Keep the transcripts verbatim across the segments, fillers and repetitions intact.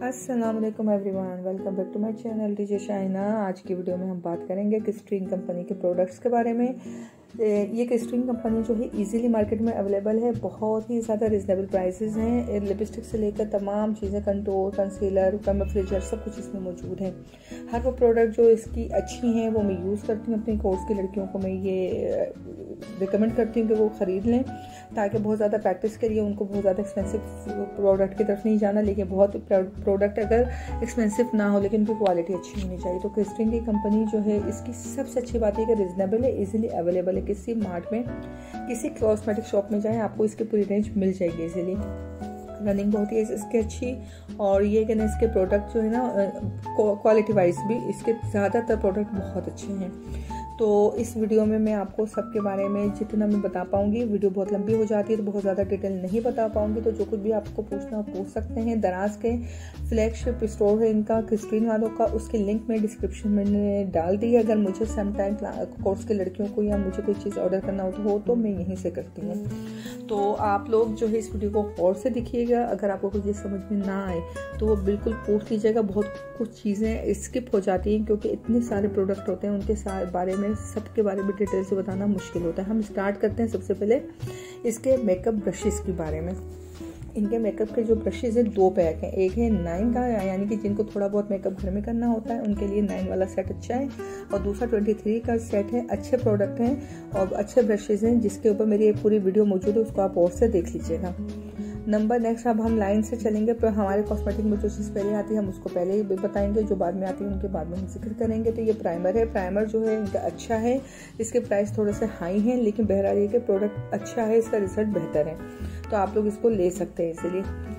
अस्सलाम वालेकुम everyone, welcome back to my channel DJ Shaina. आज की वीडियो में हम बात करेंगे क्रिस्टीन कंपनी के प्रोडक्ट्स के बारे में। ये क्रिस्टीन कंपनी जो है इजीली मार्केट में अवेलेबल है, बहुत ही ज़्यादा रिजनेबल प्राइसेस हैं। लिपस्टिक से लेकर तमाम चीज़ें, कंटूर, कंसीलर, कैमोफ्लेजर सब कुछ इसमें मौजूद है। हर वो प्रोडक्ट जो इसकी अच्छी हैं वो मैं यूज़ करती हूँ। अपनी कोर्स की लड़कियों को मैं ये रिकमेंड करती हूँ कि वो ख़रीद लें, ताकि बहुत ज़्यादा प्रैक्टिस के लिए उनको बहुत ज़्यादा एक्सपेंसिव प्रोडक्ट की तरफ नहीं जाना। लेकिन बहुत प्रोडक्ट अगर एक्सपेंसिव ना हो लेकिन उनकी क्वालिटी अच्छी होनी चाहिए। तो क्रिस्टीन की कंपनी जो है इसकी सबसे अच्छी बात है कि रिजनेबल है, इजीली अवेलेबल है। किसी मार्ट में, किसी कॉस्मेटिक शॉप में जाएं, आपको इसकी पूरी रेंज मिल जाएगी इजीली। रनिंग बहुत ही है इसकी अच्छी, और ये कि ना इसके प्रोडक्ट जो है ना क्वालिटी वाइज भी इसके ज़्यादातर प्रोडक्ट बहुत अच्छे हैं। तो इस वीडियो में मैं आपको सबके बारे में जितना मैं बता पाऊंगी, वीडियो बहुत लंबी हो जाती है तो बहुत ज़्यादा डिटेल नहीं बता पाऊंगी। तो जो कुछ भी आपको पूछना पूछ सकते हैं। दराज के फ्लैगशिप स्टोर है इनका, क्रिस्टीन वालों का, उसकी लिंक मैं डिस्क्रिप्शन में डाल दी है। अगर मुझे सम टाइम कोर्स के लड़कियों को या मुझे कोई चीज़ ऑर्डर करना हो तो मैं यहीं से करती हूँ। तो आप लोग जो है इस वीडियो को गौर से देखिएगा। अगर आपको कोई चीज़ समझ में ना आए तो वो बिल्कुल पूछ लीजिएगा। बहुत कुछ चीज़ें स्किप हो जाती हैं क्योंकि इतने सारे प्रोडक्ट होते हैं, उनके सारे बारे में सबके बारे में डिटेल से बताना मुश्किल होता है। हम स्टार्ट करते हैं सबसे पहले इसके मेकअप ब्रशेस के बारे में। इनके मेकअप के जो ब्रशेज हैं दो पैक हैं। एक है नाइन का, यानी कि जिनको थोड़ा बहुत मेकअप घर में करना होता है उनके लिए नाइन वाला सेट अच्छा है, और दूसरा ट्वेंटी थ्री का सेट है। अच्छे प्रोडक्ट हैं और अच्छे ब्रशेज हैं, जिसके ऊपर मेरी एक पूरी वीडियो मौजूद है, उसको आप और से देख लीजिएगा। नंबर नेक्स्ट, अब हम लाइन से चलेंगे। पर हमारे कॉस्मेटिक में जो चीज़ पहले आती है हम उसको पहले ही बताएंगे, जो बाद में आती है उनके बाद में हम जिक्र करेंगे। तो ये प्राइमर है। प्राइमर जो है इनका अच्छा है, इसके प्राइस थोड़े से हाई हैं, लेकिन बहरहाल ये कि प्रोडक्ट अच्छा है, इसका रिजल्ट बेहतर है, तो आप लोग इसको ले सकते हैं इसीलिए।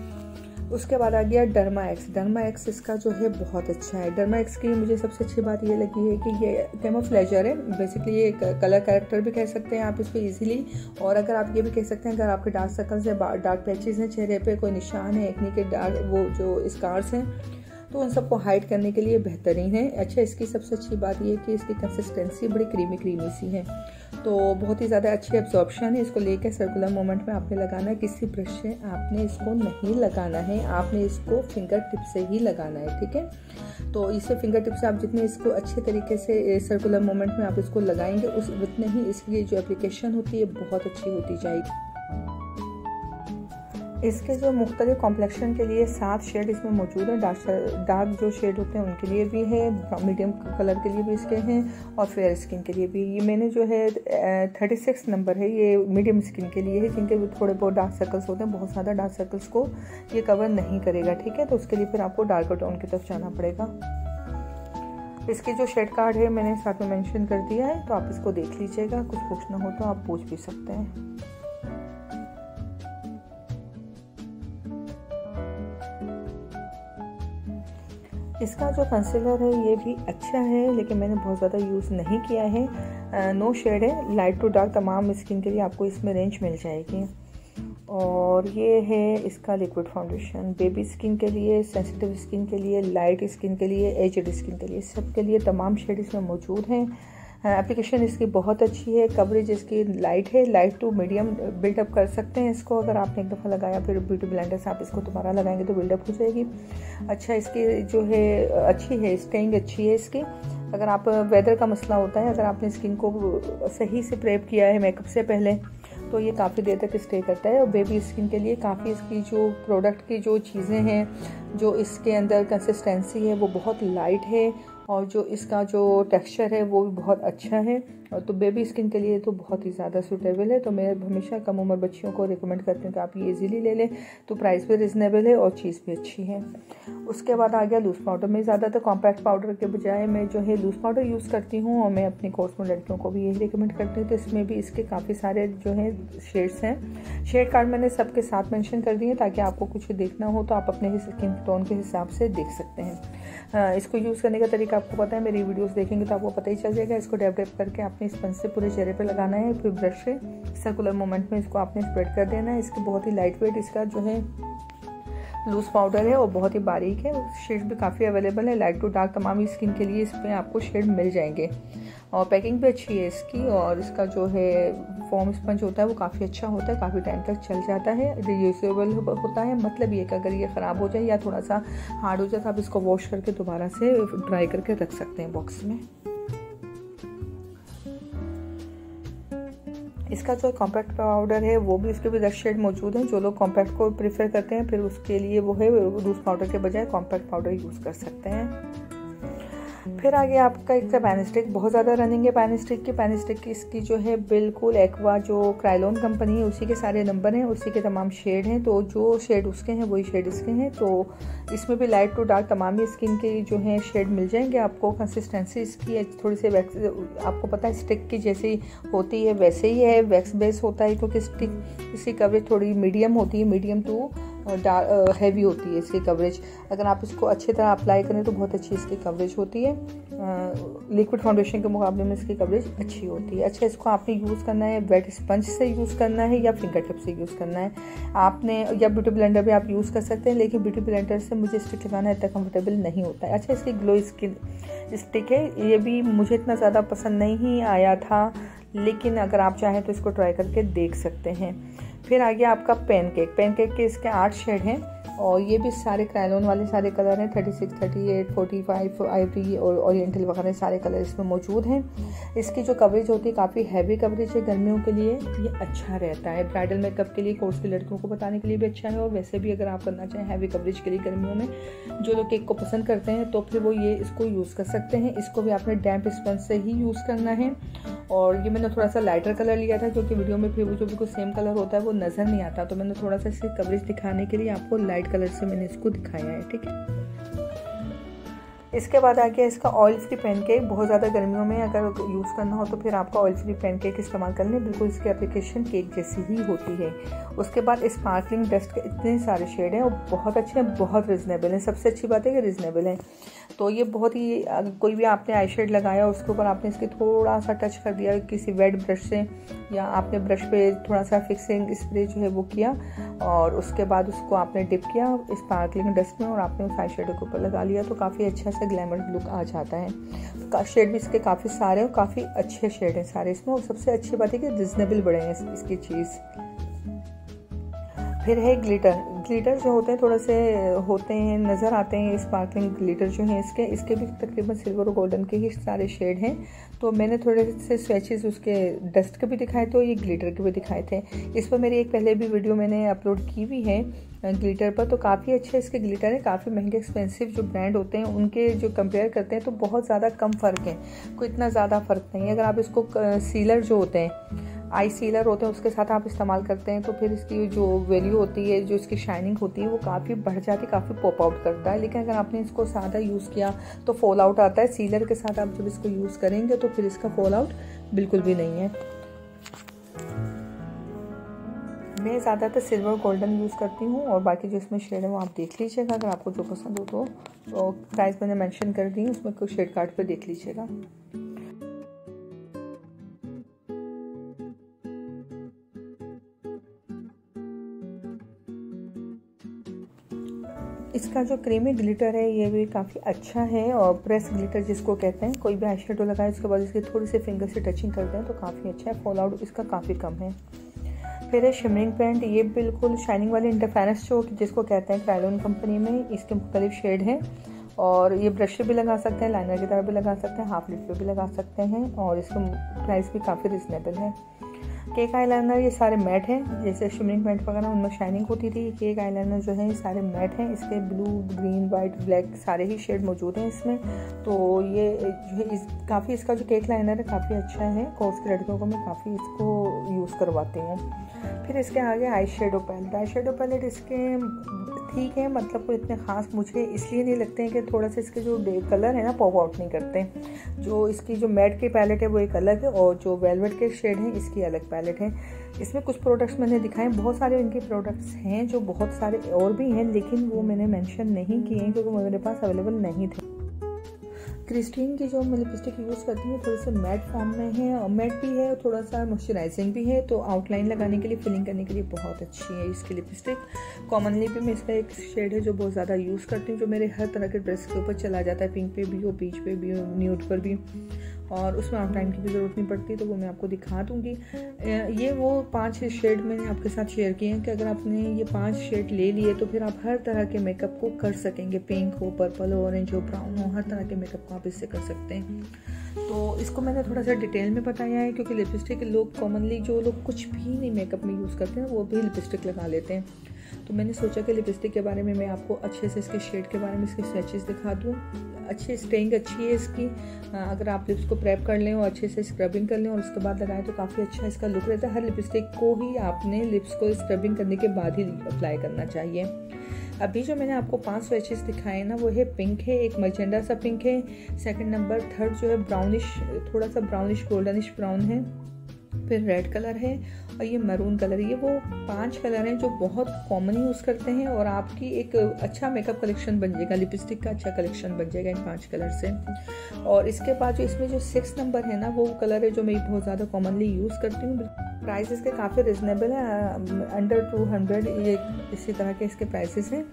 उसके बाद आ गया डर्मा एक्स। डर्मा एक्स इसका जो है बहुत अच्छा है। डर्मा एक्स की मुझे सबसे अच्छी बात ये लगी है कि ये कैमोफ्लेजर है, बेसिकली ये कलर कैरेक्टर भी कह सकते हैं आप इसको इजीली। और अगर आप ये भी कह सकते हैं अगर आपके डार्क सर्कल्स या डार्क पैचेस हैं चेहरे पे, कोई निशान है एक्ने के, डार्क वो जो स्कार्स हैं, तो उन सबको हाइड करने के लिए बेहतरीन है। अच्छा, इसकी सबसे अच्छी बात ये है कि इसकी कंसिस्टेंसी बड़ी क्रीमी क्रीमी सी है, तो बहुत ही ज़्यादा अच्छी एब्जॉर्प्शन है। इसको लेकर सर्कुलर मोमेंट में आपने लगाना है, किसी ब्रश से आपने इसको नहीं लगाना है, आपने इसको फिंगर टिप से ही लगाना है, ठीक है। तो इसे फिंगर टिप से आप जितने इसको अच्छे तरीके से सर्कुलर मोमेंट में आप इसको लगाएंगे उस उतने ही इसकी जो एप्लीकेशन होती है बहुत अच्छी होती जाएगी। इसके जो मुख्तलिफ कॉम्प्लेक्शन के लिए सात शेड इसमें मौजूद है। डार्क डार्क जो शेड होते हैं उनके लिए भी है, मीडियम कलर के लिए भी इसके हैं, और फेयर स्किन के लिए भी। ये मैंने जो है थर्टी सिक्स नंबर है, ये मीडियम स्किन के लिए है, जिनके भी थोड़े बहुत डार्क सर्कल्स होते हैं। बहुत ज़्यादा डार्क सर्कल्स को ये कवर नहीं करेगा, ठीक है। तो उसके लिए फिर आपको डार्क टोन की तरफ जाना पड़ेगा। इसकी जो शेड कार्ड है मैंने साथ में मेंशन कर दिया है, तो आप इसको देख लीजिएगा। कुछ पूछना हो तो आप पूछ भी सकते हैं। इसका जो कंसीलर है ये भी अच्छा है, लेकिन मैंने बहुत ज़्यादा यूज़ नहीं किया है। नो शेड है, लाइट टू डार्क तमाम स्किन के लिए आपको इसमें रेंज मिल जाएगी। और ये है इसका लिक्विड फाउंडेशन, बेबी स्किन के लिए, सेंसिटिव स्किन के लिए, लाइट स्किन के लिए, एजड स्किन के लिए, सब के लिए तमाम शेड इसमें मौजूद हैं। एप्लीकेशन इसकी बहुत अच्छी है, कवरेज इसकी लाइट है, लाइट टू मीडियम बिल्डअप कर सकते हैं इसको। अगर आपने एक दफ़ा लगाया फिर ब्यूटी ब्लेंडर से आप इसको दोबारा लगाएंगे तो बिल्डअप हो जाएगी। अच्छा, इसकी जो है अच्छी है, स्टेइंग अच्छी है इसकी। अगर आप वेदर का मसला होता है, अगर आपने स्किन को सही से प्रेप किया है मेकअप से पहले, तो ये काफ़ी देर तक स्टे करता है। और बेबी स्किन के लिए काफ़ी इसकी जो प्रोडक्ट की जो चीज़ें हैं, जो इसके अंदर कंसिस्टेंसी है वो बहुत लाइट है, और जो इसका जो टेक्सचर है वो भी बहुत अच्छा है। और तो बेबी स्किन के लिए तो बहुत ही ज़्यादा सूटेबल है। तो मैं हमेशा कम उम्र बच्चियों को रिकमेंड करती हूँ कि आप ये इजीली ले लें, तो प्राइस भी रिजनेबल है और चीज़ भी अच्छी है। उसके बाद आ गया लूज़ पाउडर। मैं ज़्यादातर कॉम्पैक्ट पाउडर के बजाय मैं जो है लूज़ पाउडर यूज़ करती हूँ, और मैं अपनी कोर्स में लड़कियों को भी यही रिकमेंड करती हूँ। तो इसमें भी इसके काफ़ी सारे जो है शेड्स हैं। शेड कार्ड मैंने सबके साथ मेंशन कर दिए ताकि आपको कुछ देखना हो तो आप अपने स्किन टोन के हिसाब से देख सकते हैं। इसको यूज़ करने का तरीका आपको पता है, मेरी वीडियोस देखेंगे तो आपको पता ही चल जाएगा। इसको डैब डैब करके आपने स्पंज से पूरे चेहरे पे लगाना है, फिर ब्रश से सर्कुलर मोमेंट में इसको आपने स्प्रेड कर देना है। इसकी बहुत ही लाइट वेट इसका जो है लूज़ पाउडर है, और बहुत ही बारीक है। शेड भी काफ़ी अवेलेबल है, लाइट टू डार्क तमाम स्किन के लिए इसमें आपको शेड मिल जाएंगे। और पैकिंग भी अच्छी है इसकी, और इसका जो है फोम स्पंज होता है वो काफ़ी अच्छा होता है, काफ़ी टाइम तक चल जाता है, रियूजेबल होता है। मतलब ये कि अगर ये ख़राब हो जाए या थोड़ा सा हार्ड हो जाए तो आप इसको वॉश करके दोबारा से ड्राई करके रख सकते हैं बॉक्स में। इसका जो कॉम्पैक्ट पाउडर है वो भी, इसके भी दस शेड मौजूद हैं। जो लोग कॉम्पैक्ट को प्रेफर करते हैं फिर उसके लिए वो है लूज पाउडर के बजाय कॉम्पैक्ट पाउडर यूज़ कर सकते हैं। फिर आगे आपका एक पैन स्टिक, बहुत ज़्यादा रनिंग है पैन स्टिक की। पैन स्टिक की इसकी जो है बिल्कुल एक्वा जो क्राइलोन कंपनी है उसी के सारे नंबर हैं, उसी के तमाम शेड हैं। तो जो शेड उसके हैं वही शेड इसके हैं। तो इसमें भी लाइट टू डार्क तमाम ही स्किन के जो है शेड मिल जाएंगे आपको। कंसिस्टेंसी इसकी थोड़ी सी वैक्स, आपको पता है स्टिक की जैसी होती है वैसे ही है, वैक्स बेस होता है, क्योंकि स्टिक इसकी कवरेज थोड़ी मीडियम होती है, मीडियम टू हैवी होती है इसकी कवरेज। अगर आप इसको अच्छी तरह अप्लाई करें तो बहुत अच्छी इसकी कवरेज होती है। लिक्विड फाउंडेशन के मुकाबले में इसकी कवरेज अच्छी होती है। अच्छा, इसको आपने यूज़ करना है वेट स्पंज से यूज़ करना है या फिंगर टिप से यूज़ करना है आपने, या ब्यूटी ब्लेंडर भी आप यूज़ कर सकते हैं, लेकिन ब्यूटी ब्लेंडर से मुझे स्टिक लगाना इतना कंफर्टेबल नहीं होता है। अच्छा, इसकी ग्लो स्किन स्टिक है, ये भी मुझे इतना ज़्यादा पसंद नहीं आया था, लेकिन अगर आप चाहें तो इसको ट्राई करके देख सकते हैं। फिर आ गया आपका पैनकेक। पैनकेक के इसके आठ शेड हैं और ये भी सारे क्राइलोन वाले सारे कलर हैं, thirty six, thirty eight, forty five, ivory और ओरिएंटल वगैरह सारे कलर इसमें मौजूद हैं। इसकी जो कवरेज होती है काफ़ी हैवी कवरेज है, गर्मियों के लिए ये अच्छा रहता है, ब्राइडल मेकअप के लिए, कोर्स की लड़कियों को बताने के लिए भी अच्छा है, और वैसे भी अगर आप करना चाहें हैवी कवरेज के लिए गर्मियों में, जो लोग केक को पसंद करते हैं तो फिर वो ये इसको यूज़ कर सकते हैं। इसको भी आपने डैम्प स्पंज से ही यूज़ करना है। और ये मैंने थोड़ा सा लाइटर कलर लिया था क्योंकि वीडियो में फिर वो जो बिल्कुल सेम कलर होता है वो नज़र नहीं आता, तो मैंने थोड़ा सा इसकी कवरेज दिखाने के लिए आपको लाइट कलर से मैंने इसको दिखाया है। ठीक है, इसके बाद आ गया इसका ऑयल फ्री पैनकेक। बहुत ज़्यादा गर्मियों में अगर यूज़ करना हो तो फिर आपका ऑयल फ्री पैनकेक इस्तेमाल कर लें, बिल्कुल इसकी एप्लीकेशन केक जैसी ही होती है। उसके बाद स्पार्कलिंग डस्ट के इतने सारे शेड हैं और बहुत अच्छे हैं, बहुत रिजनेबल हैं। सबसे अच्छी बात है कि रिजनेबल हैं। तो ये बहुत ही, कोई भी आपने आई शेड लगाया उसके ऊपर आपने इसके थोड़ा सा टच कर दिया किसी वेट ब्रश से, या आपने ब्रश पे थोड़ा सा फिक्सिंग स्प्रे जो है वो किया और उसके बाद उसको आपने डिप किया स्पार्कलिंग डस्ट में और आपने उस आई शेडो के ऊपर लगा लिया तो काफ़ी अच्छा सा ग्लैमर लुक आ जाता है। तो शेड भी इसके काफ़ी सारे और काफ़ी अच्छे शेड हैं सारे इसमें, और सबसे अच्छी बात है कि रिजनेबल बड़े हैं इसकी चीज़। फिर है ग्लिटर। ग्लिटर जो होते हैं थोड़े से होते हैं, नज़र आते हैं स्पार्कलिंग ग्लिटर जो हैं इसके इसके भी तकरीबन सिल्वर और गोल्डन के ही सारे शेड हैं। तो मैंने थोड़े से स्वेचेस उसके डस्ट के भी दिखाए थे और ये ग्लिटर के भी दिखाए थे। इस पर मेरी एक पहले भी वीडियो मैंने अपलोड की हुई है ग्लिटर पर, तो काफ़ी अच्छे इसके ग्लिटर है। काफ़ी महंगे एक्सपेंसिव जो ब्रांड होते हैं उनके जो कंपेयर करते हैं तो बहुत ज़्यादा कम फ़र्क है, कोई इतना ज़्यादा फ़र्क नहीं है। अगर आप इसको सीलर जो होते हैं, आई सीलर होते हैं, उसके साथ आप इस्तेमाल करते हैं तो फिर इसकी जो वैल्यू होती है, जो इसकी शाइनिंग होती है वो काफ़ी बढ़ जाती है, काफ़ी पॉप आउट करता है। लेकिन अगर आपने इसको सादा यूज़ किया तो फॉल आउट आता है। सीलर के साथ आप जब इसको यूज़ करेंगे तो फिर इसका फॉल आउट बिल्कुल भी नहीं है। मैं ज़्यादातर सिल्वर गोल्डन यूज़ करती हूँ और बाकी जो इसमें शेड है वो आप देख लीजिएगा, अगर आपको जो पसंद हो तो, तो प्राइस मैंने मेंशन कर दी है, उसमें कोई शेड कार्ड पे देख लीजिएगा। इसका जो क्रीमी ग्लिटर है ये भी काफ़ी अच्छा है, और प्रेस ग्लिटर जिसको कहते हैं, कोई भी आई शेडो लगाए उसके बाद इसकी थोड़ी सी फिंगर से टचिंग करते हैं तो काफ़ी अच्छा है, फॉल आउट इसका काफ़ी कम है। फिर है शिमरिंग पेंट। ये बिल्कुल शाइनिंग वाली इंटरफेरेंस जो जिसको कहते हैं क्राइलोन कंपनी में, इसके मुख्तलिफ शेड हैं और ये ब्रश भी लगा सकते हैं, लाइनर की तरह भी लगा सकते हैं, हाफ लिप पे भी लगा सकते हैं, और इसका प्राइस भी काफ़ी रिजनेबल है। केक आईलाइनर ये सारे मैट हैं, जैसे शिमरिंग पेंट वगैरह उनमें शाइनिंग होती थी। केक आईलाइनर जो है ये सारे मैट हैं, इसके ब्लू, ग्रीन, वाइट, ब्लैक सारे ही शेड मौजूद हैं इसमें। तो ये जो है इस काफ़ी इसका जो केक लाइनर है काफ़ी अच्छा है, कोर्स की लड़कियों को मैं काफ़ी इसको यूज़ करवाती हूँ। फिर इसके आगे eye shadow palette. Eye shadow palette इसके ठीक है, मतलब कोई इतने ख़ास मुझे इसलिए नहीं लगते हैं कि थोड़ा सा इसके जो कलर है ना पॉप आउट नहीं करते। जो इसकी जो मैट की पैलेट है वो एक अलग है और जो वेलवेट के शेड हैं इसकी अलग पैलेट है। इसमें कुछ प्रोडक्ट्स मैंने दिखाए, बहुत सारे इनके प्रोडक्ट्स हैं जो बहुत सारे और भी हैं, लेकिन वो मैंने मेंशन नहीं किए हैं क्योंकि मेरे पास अवेलेबल नहीं थे। क्रिस्टीन की जो मैं लिपस्टिक यूज़ करती हूँ थोड़े से मैट फॉर्म में है, और मैट भी है, थोड़ा सा मॉइस्चराइजिंग भी है, तो आउटलाइन लगाने के लिए, फिलिंग करने के लिए बहुत अच्छी है इसकी लिपस्टिक। कॉमनली भी मैं इसका एक शेड है जो बहुत ज़्यादा यूज़ करती हूँ, जो मेरे हर तरह के ड्रेस के ऊपर चला जाता है, पिंक पे भी हो, पीच पे भी हो, न्यूड पर भी। और उसमें आउटलाइन की भी ज़रूरत नहीं पड़ती, तो वो मैं आपको दिखा दूँगी। ये वो पांच शेड मैंने आपके साथ शेयर किए हैं कि अगर आपने ये पांच शेड ले लिए तो फिर आप हर तरह के मेकअप को कर सकेंगे। पिंक हो, पर्पल हो, ऑरेंज हो, ब्राउन हो, हर तरह के मेकअप को आप इससे कर सकते हैं। तो इसको मैंने थोड़ा सा डिटेल में बताया है क्योंकि लिपस्टिक लोग कॉमनली, जो लोग कुछ भी नहीं मेकअप में यूज़ करते हैं, वो भी लिपस्टिक लगा लेते हैं। तो मैंने सोचा कि लिपस्टिक के बारे में मैं आपको अच्छे से इसके शेड के बारे में इसके स्वेचेस दिखा दूँ। अच्छी स्टेइंग अच्छी है इसकी। अगर आप लिप्स को प्रेप कर लें और अच्छे से स्क्रबिंग कर लें और उसके बाद लगाएं तो काफ़ी अच्छा इसका लुक रहता है। हर लिपस्टिक को ही आपने लिप्स को स्क्रबिंग करने के बाद ही अप्लाई करना चाहिए। अभी जो मैंने आपको पांच स्वेचेस दिखाए ना, वो है पिंक है, एक मजेंडा सा पिंक है, सेकंड नंबर, थर्ड जो है ब्राउनिश, थोड़ा सा ब्राउनिश गोल्डनिश ब्राउन है, फिर रेड कलर है और ये मैरून कलर है। ये वो पांच कलर हैं जो बहुत कॉमन यूज़ करते हैं और आपकी एक अच्छा मेकअप कलेक्शन बन जाएगा, लिपस्टिक का अच्छा कलेक्शन बन जाएगा इन पांच कलर से। और इसके बाद जो इसमें जो सिक्स नंबर है ना, वो कलर है जो मैं बहुत ज़्यादा कॉमनली यूज़ करती हूँ। प्राइस इसके काफ़ी रिजनेबल है, अंडर टू हंड्रेड ये इसी तरह के इसके प्राइसेस हैं।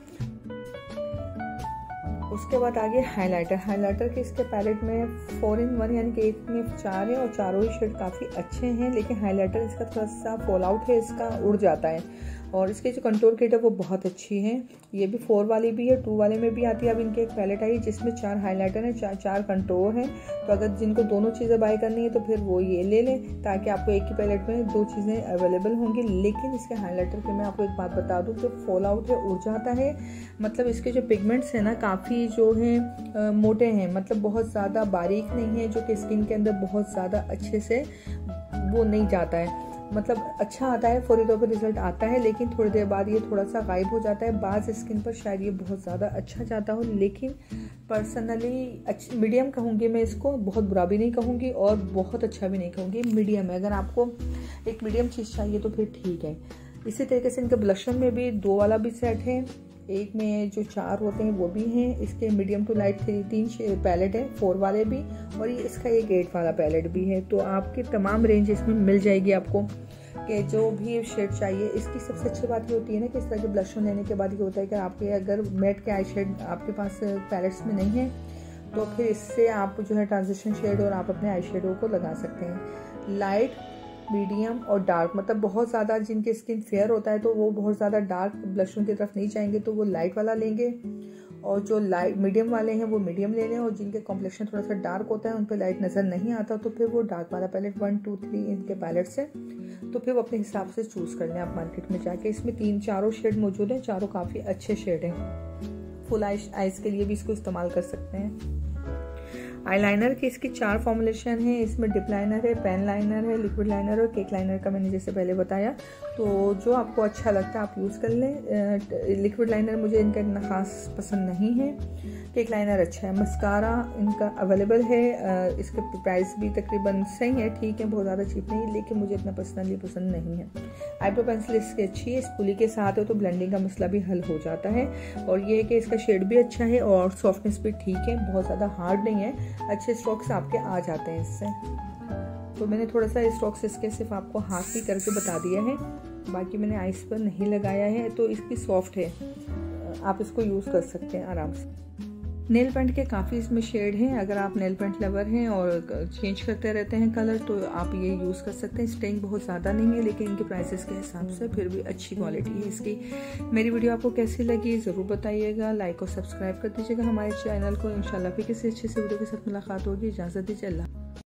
उसके बाद आगे हाइलाइटर। हाइलाइटर के इसके पैलेट में फोर इन वन यानी कि एक में चार है और चारों ही शेड काफ़ी अच्छे हैं, लेकिन हाइलाइटर इसका थोड़ा सा फॉल आउट है, इसका उड़ जाता है। और इसकी जो कंटूर किट है वो बहुत अच्छी है। ये भी फोर वाली भी है, टू वाले में भी आती है। अब इनके एक पैलेट आई जिसमें चार हाइलाइटर है, चार चार कंटूर हैं। तो अगर जिनको दोनों चीज़ें बाय करनी है तो फिर वो ये ले लें, ताकि आपको एक ही पैलेट में दो चीज़ें अवेलेबल होंगी। लेकिन इसके हाइलाइटर के मैं आपको एक बात बता दूँ, जो फॉल आउट है, उड़ जाता है। मतलब इसके जो पिगमेंट्स हैं ना, काफ़ी जो हैं मोटे हैं, मतलब बहुत ज़्यादा बारीक नहीं है, जो कि स्किन के अंदर बहुत ज़्यादा अच्छे से वो नहीं जाता है। मतलब अच्छा आता है, फौरी तौर पर रिजल्ट आता है, लेकिन थोड़ी देर बाद ये थोड़ा सा गायब हो जाता है। बाज़ स्किन पर शायद ये बहुत ज़्यादा अच्छा जाता हो, लेकिन पर्सनली अच्छी मीडियम कहूँगी मैं इसको, बहुत बुरा भी नहीं कहूँगी और बहुत अच्छा भी नहीं कहूँगी, मीडियम है। अगर आपको एक मीडियम चीज़ चाहिए तो फिर ठीक है। इसी तरीके से इनके ब्लशन में भी दो वाला भी सेट है, एक में जो चार होते हैं वो भी हैं। इसके मीडियम टू लाइट थ्री तीन पैलेट है, फोर वाले भी, और ये इसका एक एट वाला पैलेट भी है। तो आपकी तमाम रेंज इसमें मिल जाएगी आपको कि जो भी शेड चाहिए। इसकी सबसे अच्छी बात ये होती है ना कि इस तरह के ब्लशन लेने के बाद ये होता है कि आपके अगर मैट के आई शेड आपके पास पैलेट्स में नहीं है तो फिर इससे आप जो है ट्रांजिशन शेड और आप अपने आई शेडो को लगा सकते हैं। लाइट, मीडियम और डार्क, मतलब बहुत ज़्यादा जिनके स्किन फेयर होता है तो वो बहुत ज़्यादा डार्क ब्लशों की तरफ नहीं जाएंगे तो वो लाइट वाला लेंगे, और जो लाइट मीडियम वाले हैं वो मीडियम ले लें, और जिनके कॉम्प्लेक्शन थोड़ा सा डार्क होता है, उन पर लाइट नज़र नहीं आता, तो फिर वो डार्क वाला पैलेट वन टू थ्री इनके पैलेट से तो फिर वो अपने हिसाब से चूज़ कर लें आप मार्केट में जाके। इसमें तीन चारों शेड मौजूद हैं, चारों काफ़ी अच्छे शेड हैं। फुल आइज आइज के लिए भी इसको इस्तेमाल कर सकते हैं। आईलाइनर की इसकी चार फॉर्मुलेशन है, इसमें डिप लाइनर है, पेन लाइनर है, लिक्विड लाइनर और केक लाइनर का मैंने जैसे पहले बताया। तो जो आपको अच्छा लगता है आप यूज़ कर लें। लिक्विड लाइनर मुझे इनका इतना ख़ास पसंद नहीं है, केक लाइनर अच्छा है। मस्कारा इनका अवेलेबल है, इसके प्राइस भी तकरीबन सही है, ठीक है, बहुत ज़्यादा चीप नहीं, लेकिन मुझे इतना पर्सनली पसंद नहीं है। आईब्रो पेंसिल इसकी अच्छी है, स्पूली के साथ है तो ब्लेंडिंग का मसला भी हल हो जाता है। और ये है कि इसका शेड भी अच्छा है और सॉफ्टनेस भी ठीक है, बहुत ज़्यादा हार्ड नहीं है, अच्छे स्ट्रोक्स आपके आ जाते हैं इससे। तो मैंने थोड़ा सा स्ट्रोक्स इसके सिर्फ आपको हाथ ही करके बता दिया है, बाकी मैंने आइस पर नहीं लगाया है। तो इसकी सॉफ्ट है, आप इसको यूज़ कर सकते हैं आराम से। नेल पेंट के काफ़ी इसमें शेड हैं, अगर आप नेल पेंट लवर हैं और चेंज करते रहते हैं कलर तो आप ये यूज़ कर सकते हैं। स्टेइंग बहुत ज़्यादा नहीं है, लेकिन इनके प्राइसेस के हिसाब से फिर भी अच्छी क्वालिटी है इसकी। मेरी वीडियो आपको कैसी लगी ज़रूर बताइएगा, लाइक और सब्सक्राइब कर दीजिएगा हमारे चैनल को। इंशाल्लाह फिर किसी अच्छे से वीडियो के साथ मुलाकात होगी। इजाज़त दीजिए, अल्लाह।